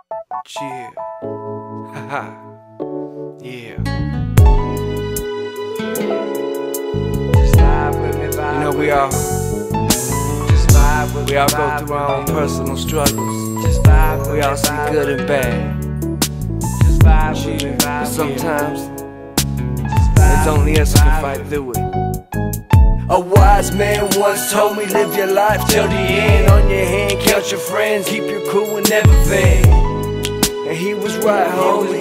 Chill. Haha. Yeah. Just vibe with me, vibe. You know we all go through our own personal struggles. Just vibe with me, We all see vibe. good and bad. Just vibe with me, Chill. vibe. But sometimes Just vibe it's only us who can fight through it. A wise man once told me, live your life till the end. On your hand, count your friends, keep your cool and never vent. And he was right, homie.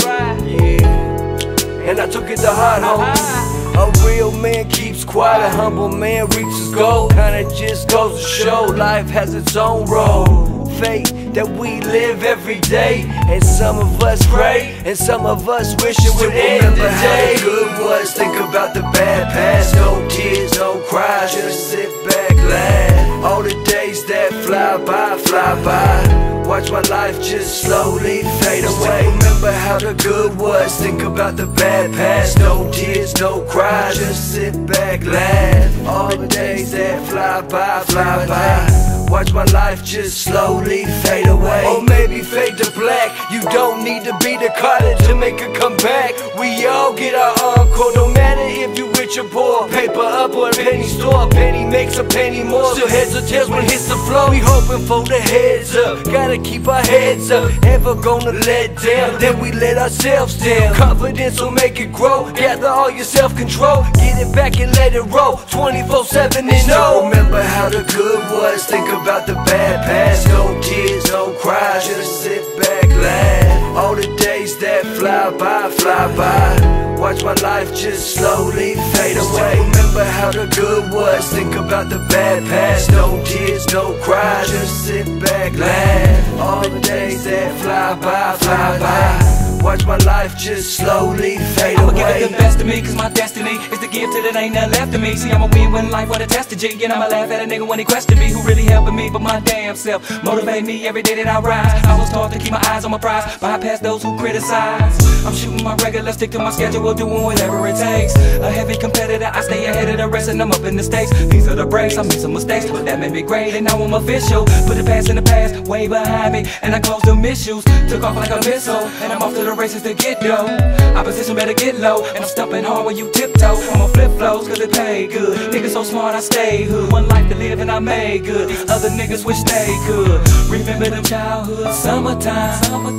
Yeah. And I took it to heart, homie. A real man keeps quiet, a humble man reaches his goal. Kinda just goes to show life has its own role. Fate that we live every day, and some of us pray, and some of us wish it would end today. Remember how the good was, think about the bad past. No tears, no cries, just sit back, laugh. All the days that fly by, fly by. Watch my life just slowly fade away. Remember how the good was, think about the bad past. No tears, no cries, just sit back, laugh. All the days that fly by, fly by. Watch my life just slowly fade away. Or maybe fade to black. You don't need to be the Carter to make a comeback. We all get our encore, no matter if you rich or poor. Paper up or a penny store, a penny makes a penny more. Still heads or tails when it hits the floor. We hoping for the heads up, gotta keep our heads up. Ever gonna let down, then we let ourselves down. Confidence will make it grow, gather all your self-control. Get it back and let it roll, 24/7 and no. Remember how the good was, think about the bad past. No tears, no cries, just sit back, laugh. All the days that fly by, fly by. Watch my life just slowly fade away. Remember how the good was, think about the bad past. No tears, no cries, just sit back, laugh. All the days that fly by, fly by. Watch my life just slowly fade I'ma away. give it the best of me, cause my destiny is to give till it ain't nothing left of me. See, I'ma win when life what a test to G. And I'ma laugh at a nigga when he question me. Who really helping me but my damn self. Motivate me every day that I rise. I was taught to keep my eyes on my prize, bypass those who criticize. I'm shooting my regular, stick to my schedule, doing whatever it takes. A heavy competitor, I stay ahead of the rest and I'm up in the stakes. These are the breaks, I made some mistakes, but that made me great and now I'm official. Put the past in the past, way behind me, and I closed them issues. Took off like a missile, and I'm off to the races to get dough. Opposition better get low, and I'm stumping hard when you tiptoe. I'm on flip flows cause it pay good. Niggas so smart I stay hood. One life to live and I made good. These other niggas wish they could. Remember them childhood summertime.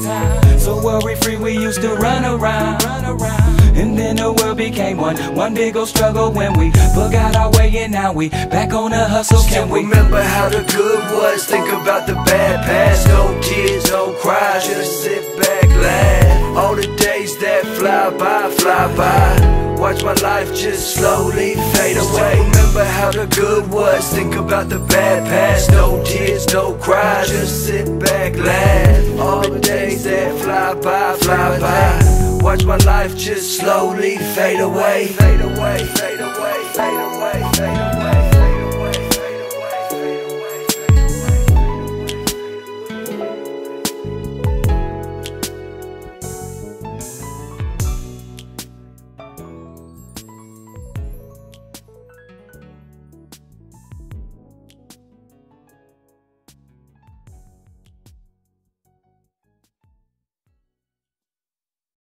So worry free we used to run around. And then the world became one big old struggle when we forgot our way and now we back on the hustle. Can we remember how the good was, think about the bad past. No tears, no cries, just sit back, laugh. All the days that fly by, fly by. Watch my life just slowly fade away. Remember how the good was, think about the bad past. No tears, no cries, just sit back, laugh. All the days that fly by, fly by. Watch my life just slowly fade away. Fade away, fade away, fade away, fade away.